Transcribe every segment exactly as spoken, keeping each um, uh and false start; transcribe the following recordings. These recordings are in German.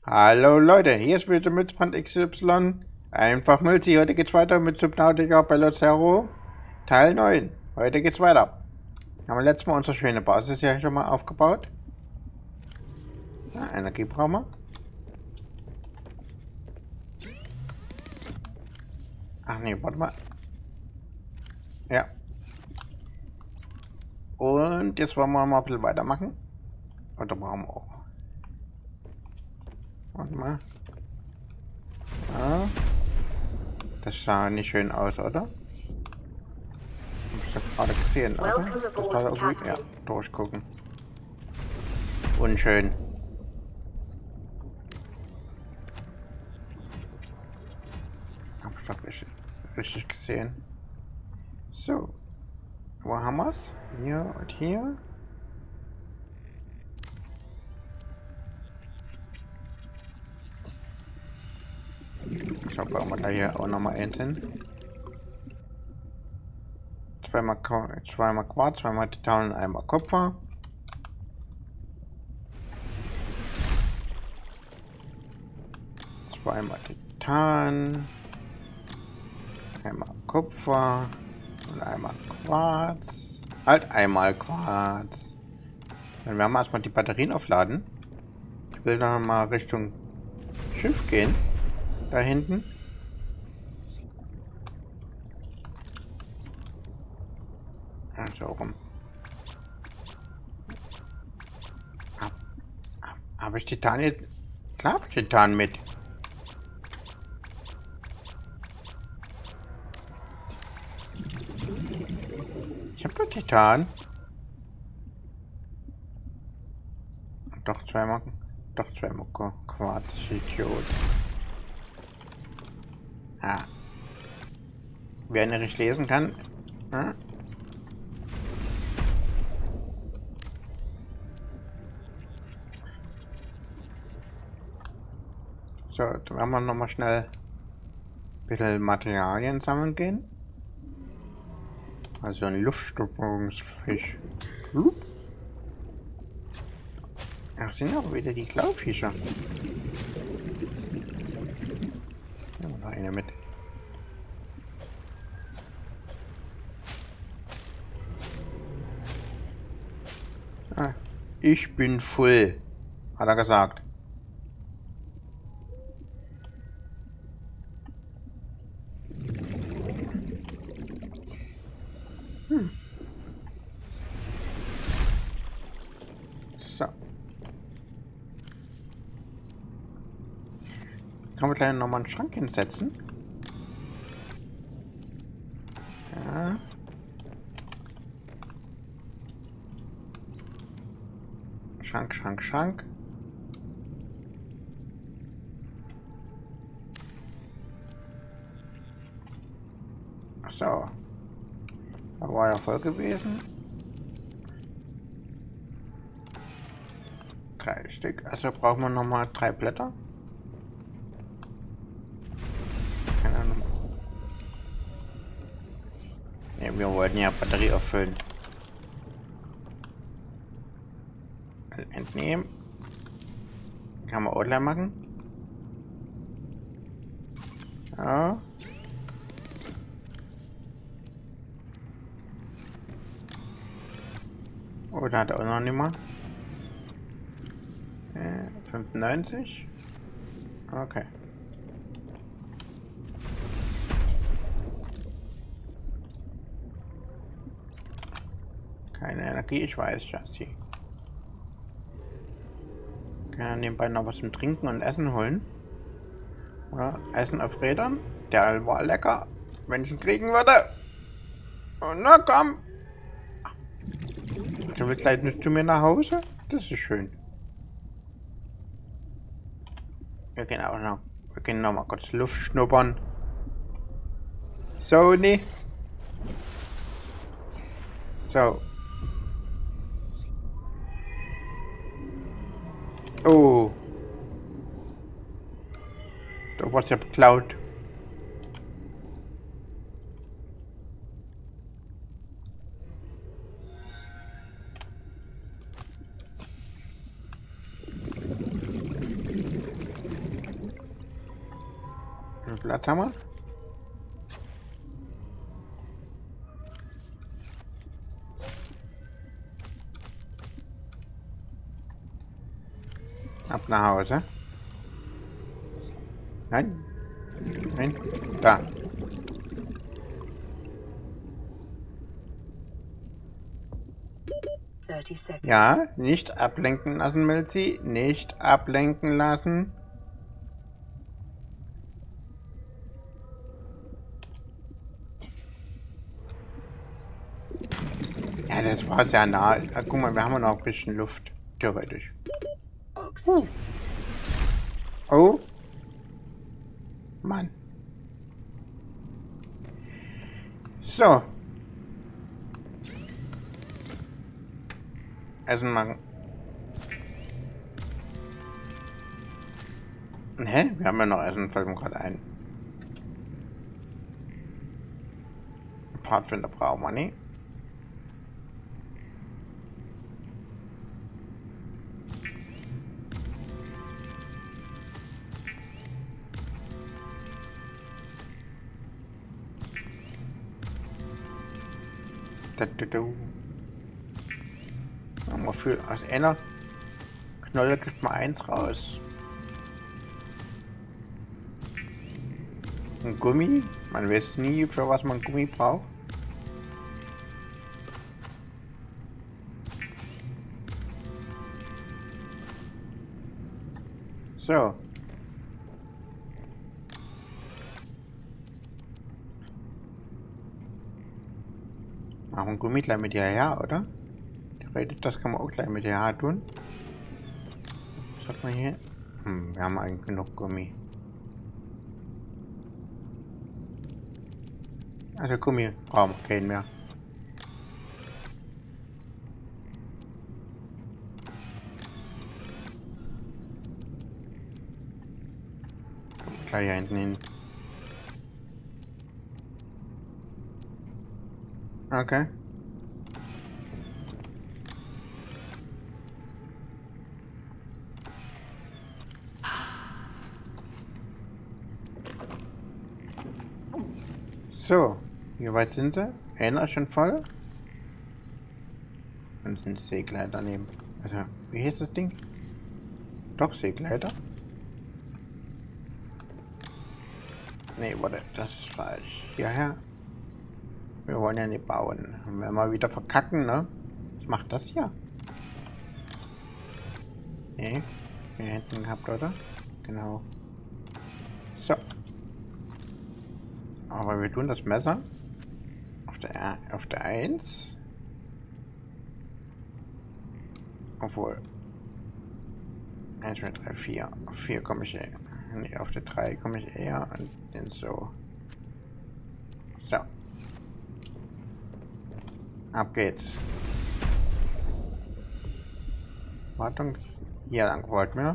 Hallo Leute, hier ist wieder Mützbrand X Y. Einfach Multi. Heute geht's weiter mit Subnautica Bellozero Teil neun. Heute geht's weiter. Haben wir letztes Mal unsere schöne Basis ja schon mal aufgebaut. Ja, Energie brauchen wir. Ach nee, warte mal. Ja. Und jetzt wollen wir mal ein bisschen weitermachen. Oder brauchen wir auch. Warte mal. Ja. Das sah nicht schön aus, oder? Hab ich das gerade gesehen, oder? Das soll irgendwie, ja, durchgucken. Unschön. Hab ich das richtig, richtig gesehen. So. Wo haben wir's? Hier und hier. So, bauen wir da hier auch nochmal eins hin. Zweimal, zweimal Quarz, zweimal Titan und einmal Kupfer. Zweimal Titan. Einmal Kupfer. Und einmal Quarz. Halt einmal Quarz. Dann werden wir erstmal die Batterien aufladen. Ich will dann mal Richtung Schiff gehen. Da hinten. Ja, so rum. Hab, hab, hab ich Titan jetzt? Klar hab ich Titan mit. Ich hab doch Titan. Doch zweimal. Doch zweimal Quarz. Idiot. Ah. Wer nicht lesen kann. Hm? So, dann werden wir nochmal schnell ein bisschen Materialien sammeln gehen. Also ein Luftstupperungsfisch. Hm? Ach, sind aber wieder die Glaubfischer. Ja, noch eine mit. Ah, ich bin voll, hat er gesagt. Hm. So. Kann man gleich nochmal einen Schrank hinsetzen? Ja. Schrank, Schrank, Schrank. Ach so. Da war ja voll gewesen. Drei Stück. Also brauchen wir noch mal drei Blätter. Keine Ahnung. Ja, wir wollten ja Batterie auffüllen. Entnehmen. Kann man auch gleich machen. Ja. Oh, da hat er auch noch nicht mal. Äh, fünfundneunzig. Okay. Keine Energie, ich weiß, Justy. Kann ja nebenbei noch was zum Trinken und Essen holen. Oder Essen auf Rädern. Der war lecker, wenn ich ihn kriegen würde. Oh, na komm. Du willst gleich nicht zu mir nach Hause? Das ist schön. Wir gehen auch noch. Wir gehen noch mal kurz Luft schnuppern. So, nee. So. Oh. Da war's ja beklaut. Wie viel Platz haben wir? Ab nach Hause. Nein. Nein. Da. Ja, nicht ablenken lassen, Melzi. Nicht ablenken lassen. Ja, das war sehr nah. Ja, guck mal, wir haben noch ein bisschen Luft. Theoretisch. Hm. Oh. Mann. So. Essen machen. Hä? Wir haben ja noch Essen, fällt mir gerade ein. Pfadfinder brauchen wir nicht. Für aus einer Knolle kriegt man eins raus. Ein Gummi? Man weiß nie, für was man Gummi braucht. So. Machen wir Gummi gleich mit hierher, oder? Das kann man auch gleich mit hierher tun. Was hat man hier? Hm, wir haben eigentlich genug Gummi. Also Gummi brauchen wir keinen mehr. Gleich hier hinten hin. Okay. So, wie weit sind sie? Einer schon voll? Und sind Seegleiter daneben. Also, wie heißt das Ding? Doch, Seegleiter? Nee, warte, das ist falsch. Hierher. Wir wollen ja nicht bauen. Wenn wir mal wieder verkacken, ne? Was macht das hier? Nee, hier hinten gehabt, oder? Genau. So. Aber wir tun das Messer auf der auf der eins. Obwohl. eins, zwei, drei, vier. Auf vier komme ich eher. Nee, auf der drei komme ich eher und den so. So. Ab geht's. Wartung. Hier lang wollten wir.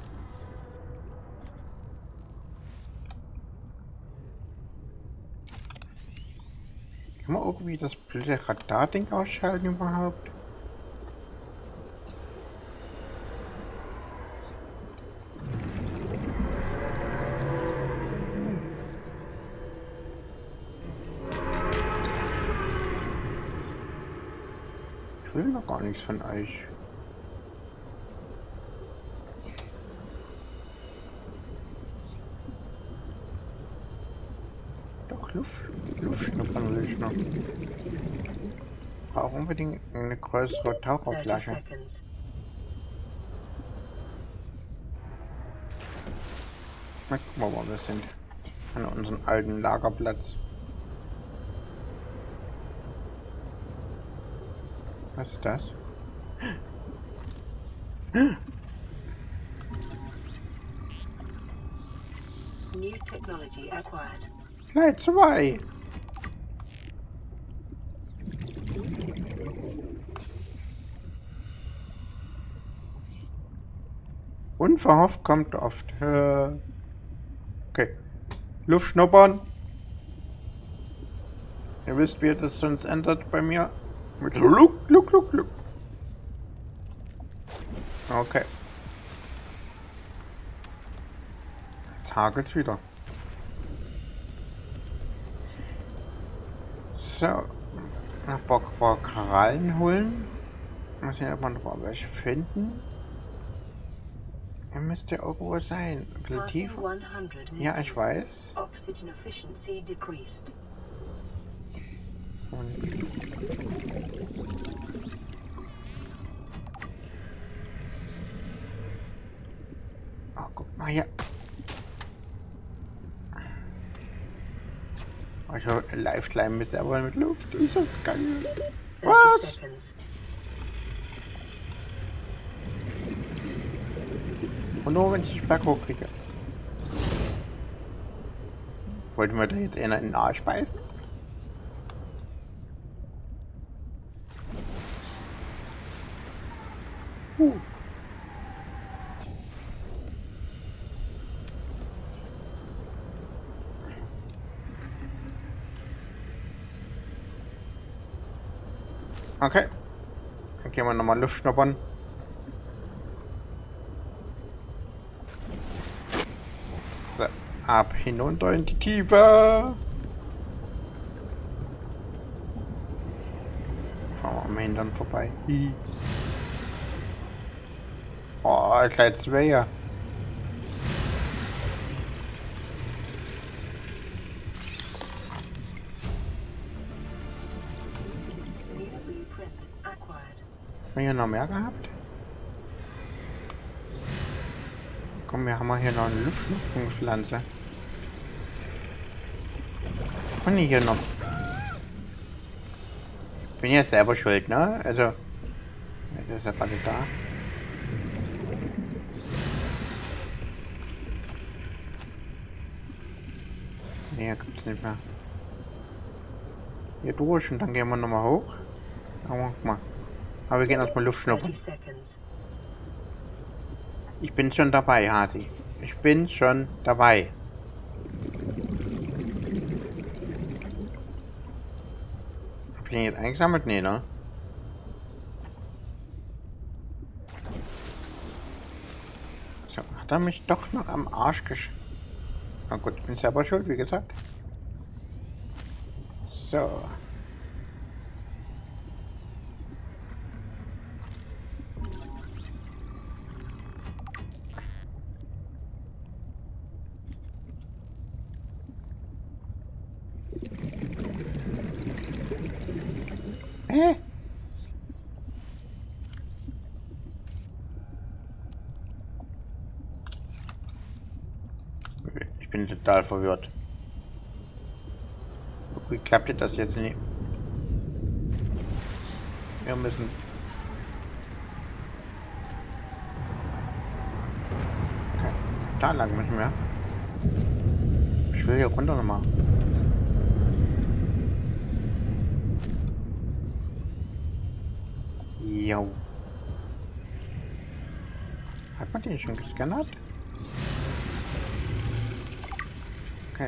Kann man irgendwie das blöde Radar-Ding ausschalten überhaupt? Ich will noch gar nichts von euch. Doch, Luft, Luftschnuppern will ich noch. Brauche unbedingt eine größere Taucherflasche. Na, guck mal, wo wir sind. An unserem alten Lagerplatz. Was ist das? New technology acquired. Gleich zwei. Unverhofft kommt oft. Äh, okay. Luft schnuppern. Ihr wisst, wie das sonst ändert bei mir. Mit Luck, Luck, Luck, Luck. Okay. Jetzt hakelt's wieder. So. Noch Bock, Bock Korallen holen. Mal sehen, ob wir noch welche finden. Er müsste irgendwo sein. Ein bisschen tief. Ja, ich weiß. Oxygen efficiency decreased. Und oh, guck mal hier. Oh, ich habe Live-Climb mit aber mit Luft. Ist das geil. Was? Und nur wenn ich den Berg hochkriege. Wollten wir da jetzt einer in den Arsch beißen? Uh. Okay. Dann gehen wir nochmal Luft schnuppern. So, ab hinunter in die Tiefe. Fahren wir am Hintern vorbei. Hi. Oh, gleich zwei. Haben wir hier noch mehr gehabt? Komm, wir haben hier noch eine Lüftungspflanze. Und hier noch. Ich bin jetzt selber schuld, ne? Also, das ist ja gerade da. Nee, gibt's nicht mehr. Hier durch und dann gehen wir nochmal hoch. Aber guck mal. Aber wir gehen erstmal Luft schnuppern. Ich bin schon dabei, Hasi. Ich bin schon dabei. Hab ich den jetzt eingesammelt? Nee, ne? So, hat er mich doch noch am Arsch gesch... Na gut, ich bin selber schuld, wie gesagt. So. Hä? Ich bin total verwirrt. Wie klappt das jetzt nicht? Wir müssen... Okay. Da lang müssen wir. Ich will hier runter nochmal. Jo. Hat man den schon gescannert? Okay.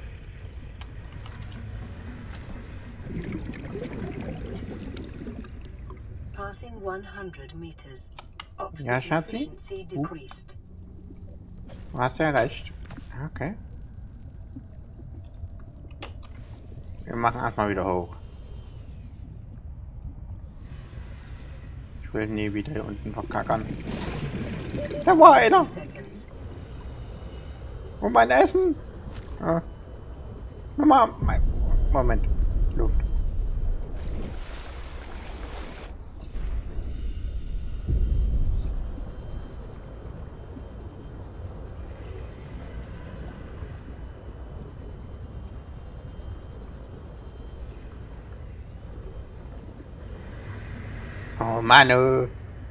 Passing one hundred meters. Ja, Schatzi? Uh. Du hast ja recht. Okay. Wir machen erstmal wieder hoch. Ich will nie wieder hier unten verkackern. Da war einer! Und mein Essen? Ja. Nochmal, Moment. Luft. Oh Mann, oh.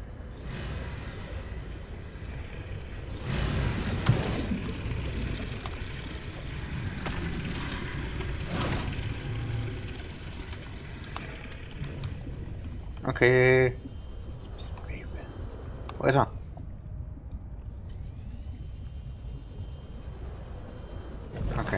Okay. Wo ist er? Okay.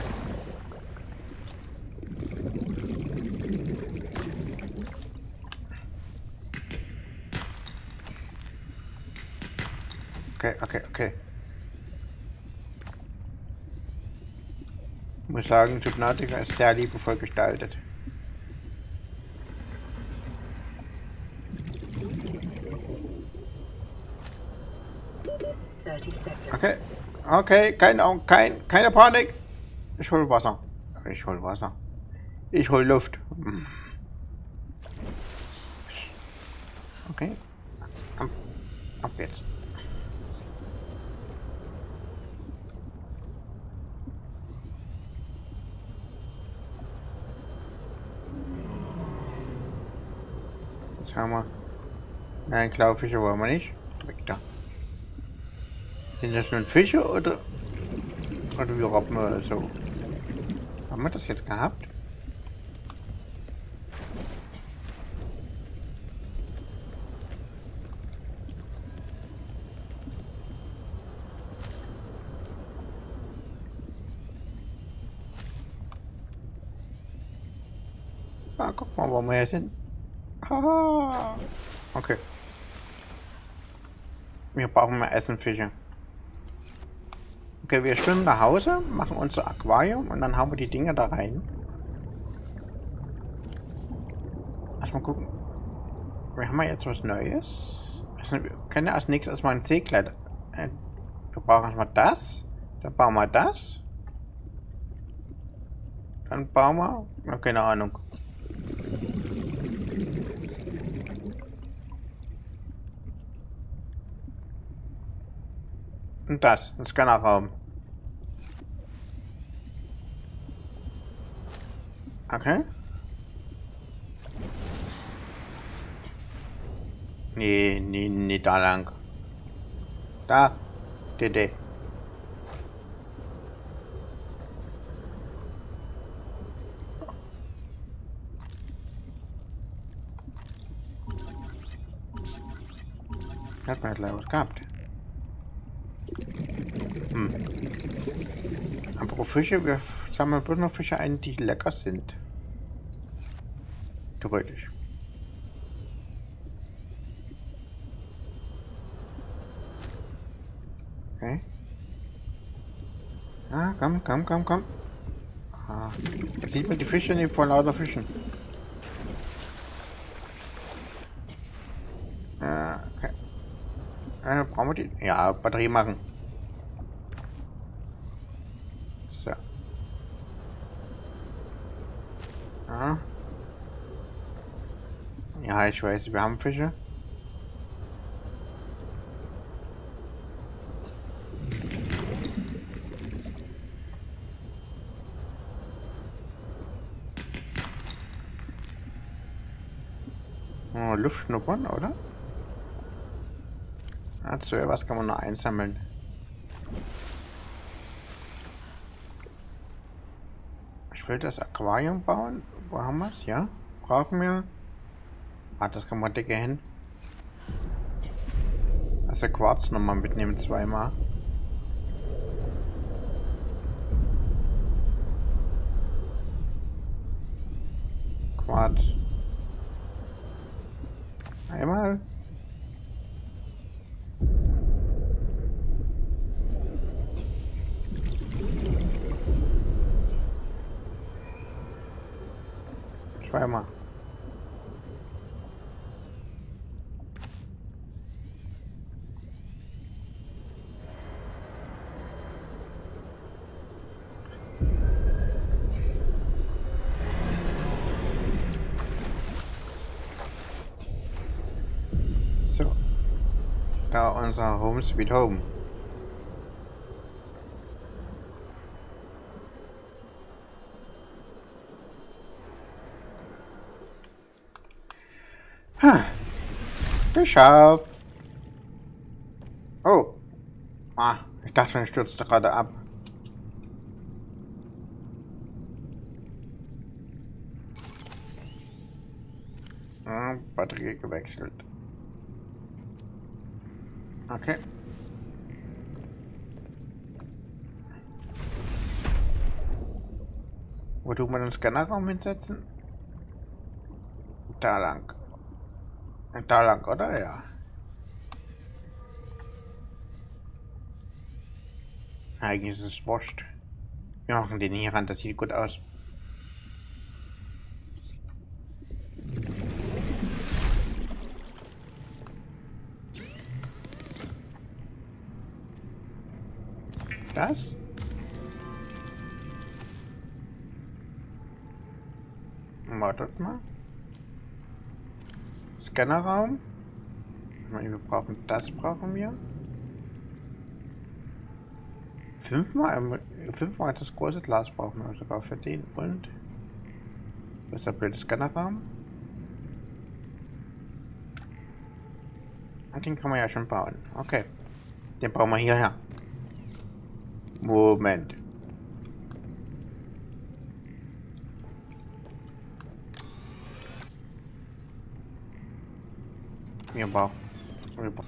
Okay, okay, okay. Ich muss sagen, Subnautica ist sehr liebevoll gestaltet. seconds. Okay. Okay, keine, kein, keine Panik. Ich hol Wasser. Ich hol Wasser. Ich hol Luft. Okay. Ab, ab jetzt. Jetzt haben wir. Nein, Klaufische wollen wir nicht. Weg da. Sind das nun Fische oder. Oder wie robben wir so? Haben wir das jetzt gehabt? Ah, guck mal, wo wir hier sind. Haha. Okay. Wir brauchen mehr Essen, Fische. Okay, wir schwimmen nach Hause, machen unser Aquarium und dann hauen wir die Dinger da rein. Erstmal gucken. Wir haben ja jetzt was Neues. Also, wir können ja als nächstes erstmal ein Seekleid. Äh, wir brauchen erstmal das. Dann bauen wir das. Dann bauen wir. Ja, keine Ahnung. Und das. Ein Scannerraum. Okay. Nee, nee, nee, da lang. Da. Dede. Hat man jetzt leider was gehabt. Hm. Apropos Fische, wir sammeln bloß noch Fische ein, die lecker sind. Theoretisch. Okay. Ah, komm, komm, komm, komm. Ah, da sieht man die Fische nicht vor lauter Fischen. Ah, okay. Äh, brauchen wir die? Ja, Batterie machen. So. Ah. Ja, ich weiß, wir haben Fische. Oh, Luftschnuppern, oder? Also, was kann man noch einsammeln? Ich will das Aquarium bauen. Wo haben wir es? Ja? Brauchen wir. Ah, das kann man dicke hin. Also Quarz nochmal mitnehmen, zweimal. Quarz. Einmal. Zweimal. So. Da unser Home Sweet Home. Ha. Geschafft. Oh. Ah, ich dachte, ich stürzte gerade ab. Ah, Batterie gewechselt. Okay. Wo tun wir den Scannerraum hinsetzen? Da lang. Da lang, oder? Ja. Eigentlich ist es wurscht. Wir machen den hier ran, das sieht gut aus. Das? Wartet mal. Scannerraum. Wir brauchen das, brauchen wir. Fünfmal, fünfmal das große Glas brauchen wir sogar für den. Und das ist der blöde Scannerraum. Und den kann man ja schon bauen. Okay. Den bauen wir hierher. Moment. Wir brauchen. Wir brauchen.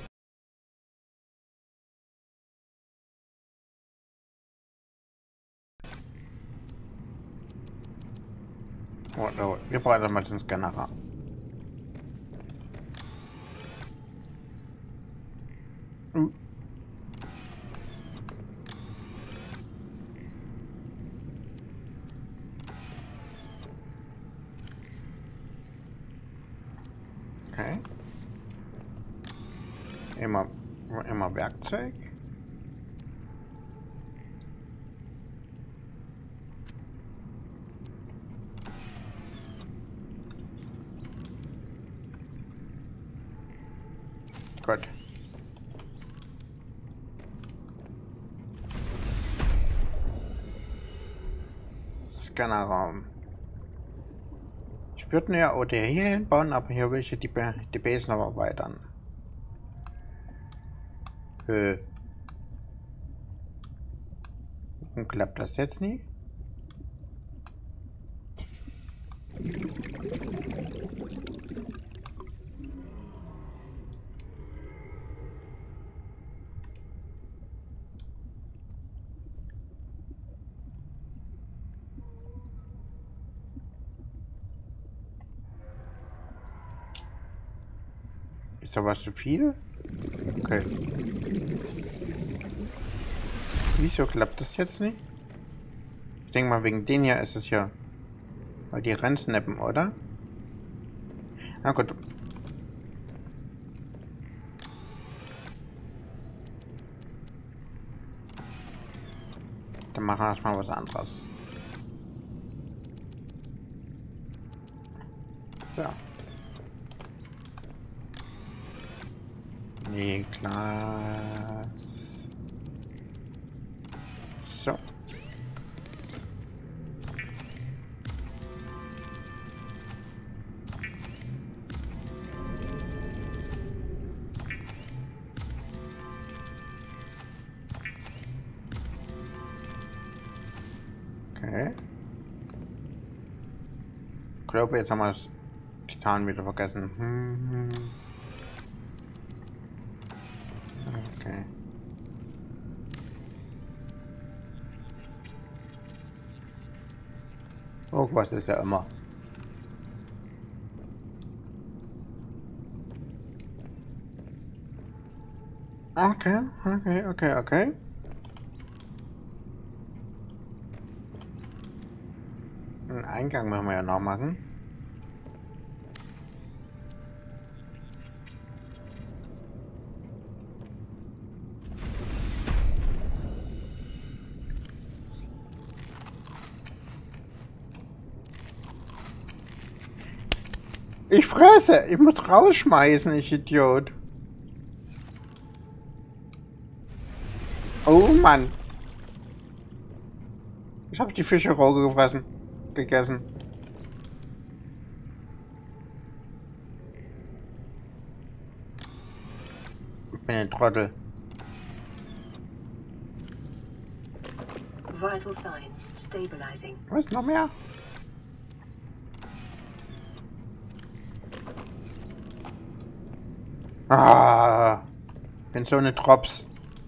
Oh, oh, wir brauchen mal den Scanner. Uh. Okay. Immer, immer Werkzeug. Gut. Scannerraum. Ich würde ja oder hier hinbauen, aber hier will ich die, die Base noch erweitern. Äh. Und klappt das jetzt nie? Ist da was zu viel? Okay. Wieso klappt das jetzt nicht? Ich denke mal, wegen den hier ist es ja. Weil die reinsnappen, oder? Na gut. Dann machen wir erstmal was anderes. So. Nee, Glas. So. Okay. Ich glaube, jetzt haben wir das Titan wieder vergessen. Hm. Okay. Oh, was ist ja immer. Okay, okay, okay, okay. Einen Eingang müssen wir ja noch machen. Ich fresse! Ich muss rausschmeißen, ich Idiot. Oh Mann. Ich habe die Fische roh gefressen. Gegessen. Ich bin ein Trottel. Vital signs stabilizing. Was, noch mehr? Ah, bin so eine Drops.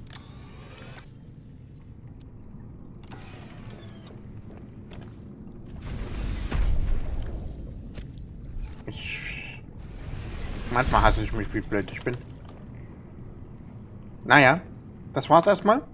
Ich... Manchmal hasse ich mich, wie blöd ich bin. Naja, das war's erstmal.